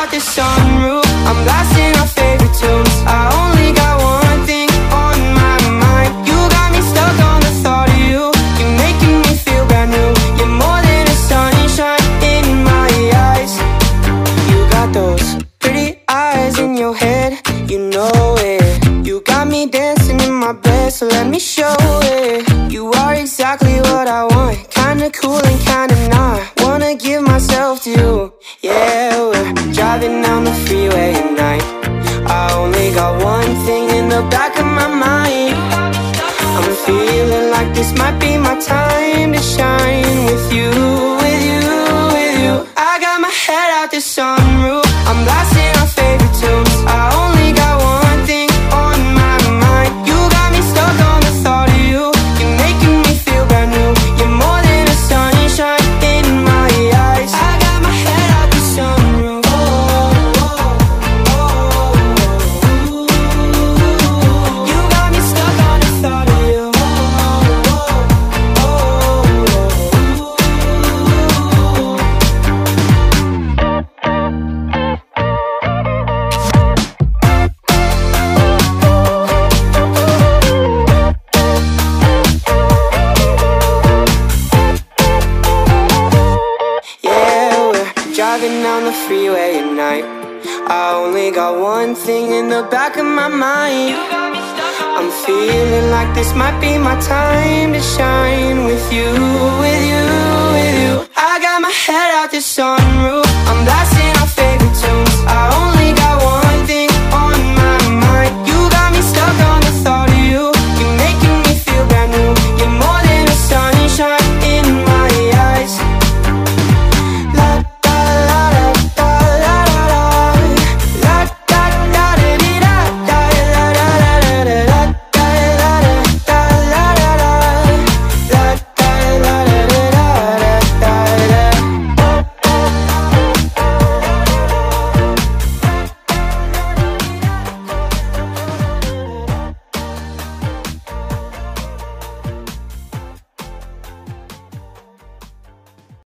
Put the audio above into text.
out the sunroof, I'm blasting our favorite tunes. I only got one thing on my mind. You got me stuck on the thought of you. You're making me feel brand new. You're more than a sunshine in my eyes. You got those pretty eyes in your head, you know it. You got me dancing in my bed, so let me show it. You are exactly what I want, kinda cool and kinda not. Wanna give myself to you. Yeah, we're driving down the freeway at night. I only got one thing in the back of my mind. I'm feeling like this might be my time to shine with you, with you, with you. I got my head out the sunroof, I'm blasting our favorite tunes. I only got one thing on my mind. You got me stuck on the thought of you. You're making me feel brand new. You're more than a sunshine in my eyes. I got my head out the sunroof. You got me stuck on the thought of you. Driving down the freeway at night. I only got one thing in the back of my mind. I'm feeling like this might be my time to shine with you, with you, with you. I got my head out the sunroof, I'm blasting